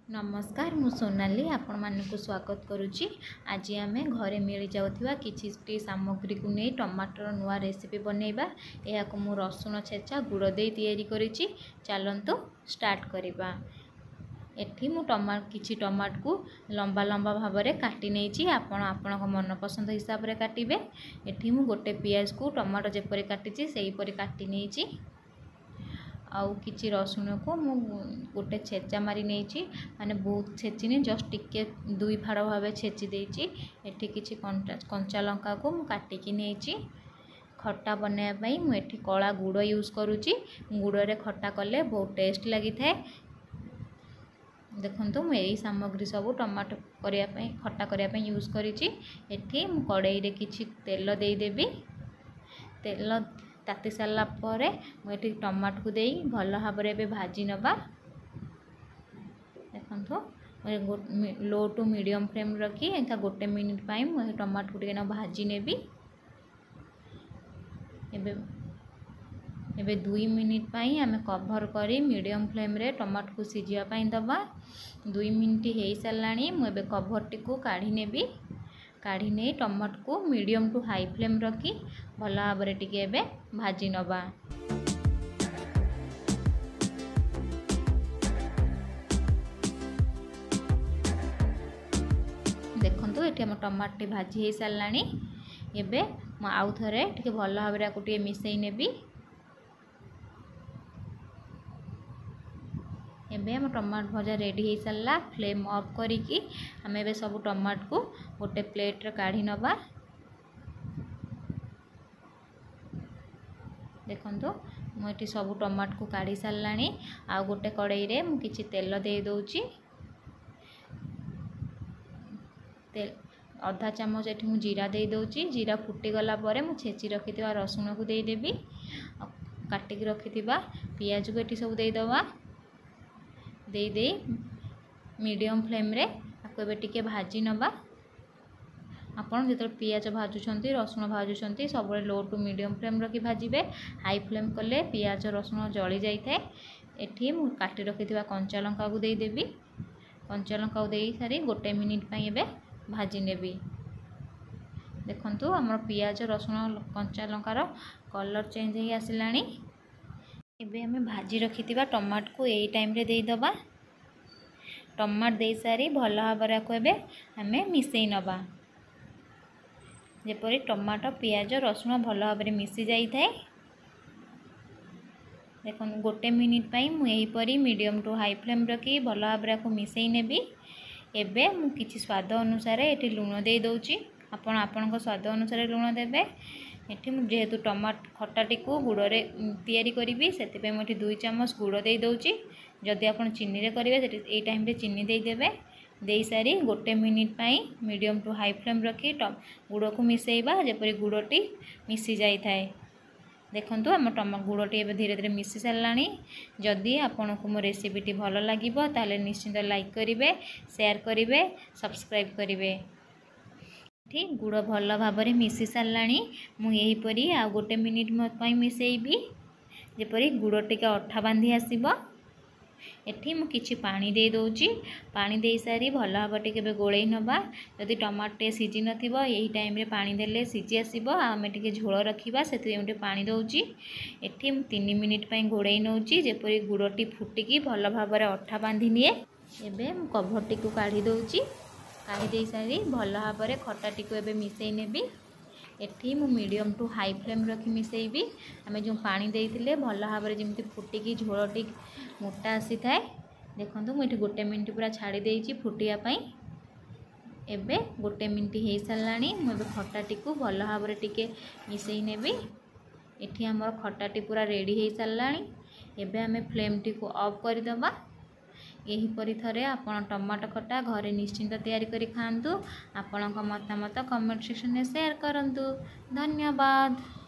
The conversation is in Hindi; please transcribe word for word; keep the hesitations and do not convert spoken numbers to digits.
नमस्कार मु सोनाली आपण मानक स्वागत करुच्ची। आज आम घरे मिल जाऊथिबा किछि सामग्री को नहीं टमाटर नुआ रेसिपी बनैबा। यह को मु रसुण छेचा गुड़ दे तैयारी करिछि। चलंतु स्टार्ट करिबा। एठी मु टमाट किछि टमाट को लंबा लंबा भाव में काटी नैछि। आपण आपण को मन पसंद हिसाब रे काटिबे। एठी मु गोटे पियाज को टमाटर जेपरि काटिछि सेही परि काटी नैछि। आउ किछि रसुण को मु गोटे छेचा मारी नैछि, माने बहुत छेचिनी, जस्ट टिके दुई फाड़ भाव छेची देछि। एठी किछि कंचा लंका को मु काटी कि नैछि। खट्टा बनाया पई मु एठी कला गुड़ यूज करूछि। गुड़ रे खट्टा कले बहुत टेस्ट लागि थाए। देखंतु मु एई सामग्री सब टमाटो करिया पई खट्टा करिया पई यूज करिछि। एठी मु कड़ाई रे किछि तेल देई देबी। तेल ताती सारा पर मुझे टमाट को देई भल भाव में भाजी नबा। देखो लो टू मीडियम फ्लेम रखी एका गोटे मिनिट पाई मुझे टमाट को टिके भाजी नेबी। एबे एबे दुई मिनिट पाई आमे कवर करी मीडियम फ्लेम रे टमाट को सिझिया पाई दबा। दुई मिनिट हो साराणी मुझे कवर टी को काढ़ी नेबी। काढ़ी नहीं टमाट को मीडियम टू हाई फ्लेम रखी भल भाव में टिके एबे भाजी नबा। देखंतु एठी हम टमाट टी भाजी हो साराणी। एबे मु आउ थरे टिके भल भाव में टिके मिसई नेबी। एबे हम टमाट भजा रेडी हो सारा। फ्लेम ऑफ करिकी हमें एबे सब टमाट को गोटे प्लेट रे काढ़ी नबा। देखंतु मुझे सब टमाट को काढ़ी साराणी। आ गोटे कड़ाई रे मु किछि तेल दे दउची। तेल आधा चामच एठी मु जीरा दे दउची। जीरा फुटी गला परे मु छेची रखिथिबा रसुण को दे देबी। काटी के रखिथिबा पियाज को एठी सब दे दवा। दे दे मीडियम फ्लेम रे आपको एबे टिके भाजी नबा। आपण जेतो पियाज भाजुछंती रसुण भाजुछंती सब लो टू मीडियम फ्लेम रखी भाजिबे। हाई फ्लेम कले पियाज रसुण जली जाई थाए। एठी मु काटी रखिथिबा कंचा लंका को दे देबी। कंचा लंका को देई सारी गोटे मिनिट पई एबे भाजी नेबी। देखंतु हमर पियाज रसुण कंचा लंकार कलर चेंज हो आसिलानी। एबे हमें भाजी रखिथिबा टमाट को एई टाइम रे देई दबा। टमाट दे सारी भल भाव को एबे हमें मिसई नबा। जेपरि टमाटो पियाज रसुण भल भाव में मिसी जाई थाए। देखो गोटे मिनिट पई मु एही परी मीडियम टू हाई फ्लेम रखी भल भाव को मिसई नेबी। एबे मु किछि स्वाद अनुसार एठी लूण दे दउची। आपण आपण को स्वाद अनुसार लूण देबे। एठी मु जेहेतु टमाट खट्टाटी को गुड़ रे तैयारी करी से मुझे दुई चामच गुड़ दे दउची। जदि आपण चीनी रे करिवे सेठी एई टाइम रे चीनी दे देबे। दे सारी गोटे मिनिट पई मीडियम टू हाई फ्लेम रखी गुड़ को मिसैबा जेपरि गुड़टी मिसी जाई थाए। देखंतु हम टमा गुड़टी एबे धीरे धीरे मिसी साराणी। जदि आपण को मो रेसिपीटी भल लागिबो ताले निश्चित लाइक करिवे, शेयर करिवे, सब्सक्राइब करिवे। ठीक गुड़ भल भाव में मिसी साराणी। मु यही परी आ गोटे मिनिट पई मिसेइबी जेपरि गुड़ टिके अठा बांधी आसीबो। एठी मु किछि पानी दे दउची। पानी दे सारी भल भाव टिके गोळेई नबा। जदि टमाटे सिझी नथिबो एही टाइम रे पानी देले सिझी आसीबो। आ हमें टिके झोल रखिबा सेति उंटे पानी दउची। एठी मु तीन मिनिट पई घोड़ेई नउची जेपरि गुड़टी फुटिकी भल भाव में अठा बांधी निए। एबे मु कभरटी को काढी दउची। काढ़ी दे सारी भल भाव में खट्टाटी को एबे मिसई नेबी। एठी मु मीडियम टू हाई फ्लेम रखी मिसैबी। आमे जो पानी देइथिले भल भाव में जेमति फुटिकी झोलटी मोटा आसी थाए। देखंतु मु एठी गोटे मिनिट पूरा छाड़ी देइची फुटिया पई। एबे गोटे मिनिट हो साराणी। मु एबे खट्टाटी को भल भाव में टिके मिसई नेबी। एठी हमर खट्टाटी पूरा रेडी हो साराणी। एबे हमें फ्लेम टी को ऑफ कर दबा। यही परी थरे आपण टमाटो खट्टा घरे निश्चिंत तैयारी करी खांतु। आपणक मतामत कमेंट सेक्शन में शेयर करंतु। धन्यवाद।